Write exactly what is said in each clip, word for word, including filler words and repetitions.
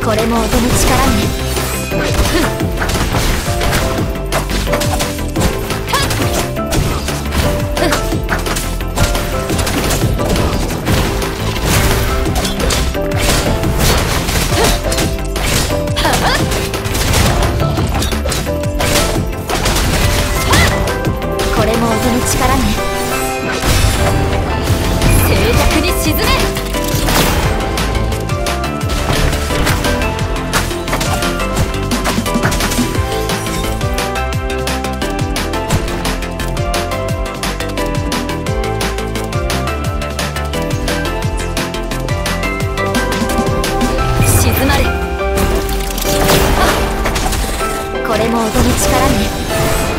これも音の力ね。これも音の力ね。静寂に沈め。静まれ。これも音の力ね。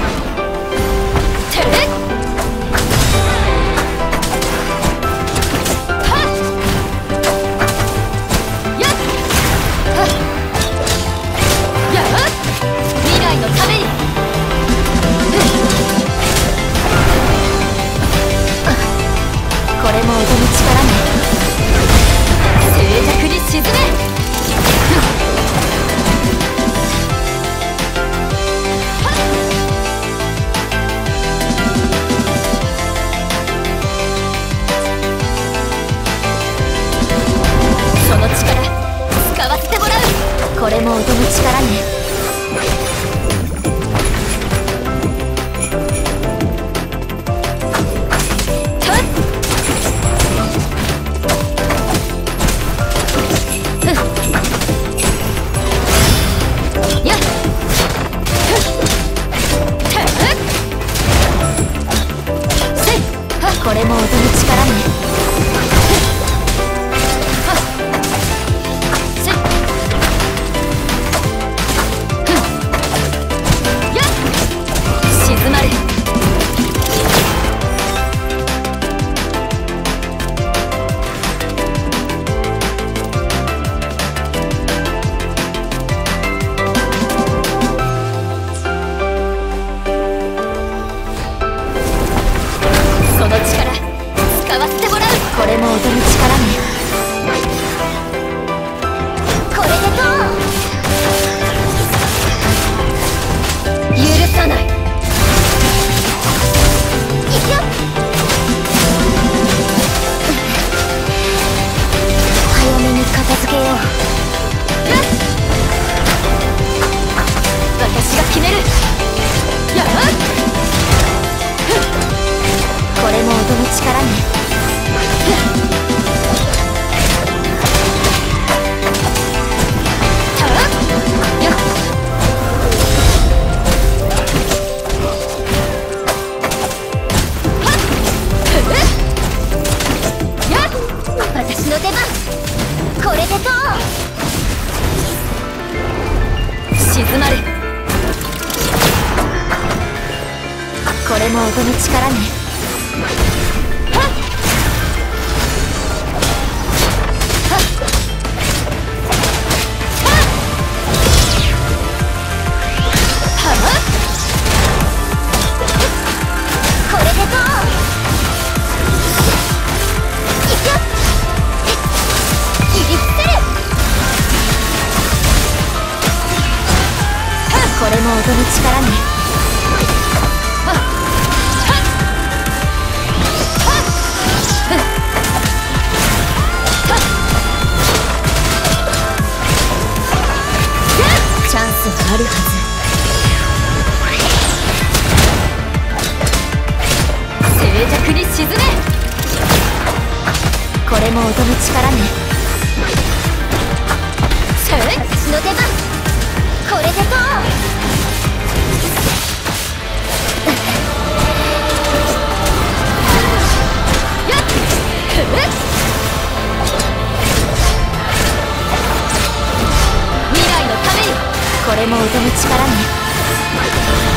これも音の力ね。静寂に沈め。その力使わせてもらう。これも音の力ね。これも音の力ね。静まれ。その力使わせてもらう。これも音の力ね。これでどう？許さない。いくよ。早めに片付けよう。私が決める。やっこれも音の力ね。私の出番。これでどう？静まれ。これも音の力ね。これでどう？いくよ。切り伏せる。これも音の力ね。チャンスがあるはず。静寂に沈め。これも音の力ね。私の出番。これでどう？やっ未来のために。これも音の力ね。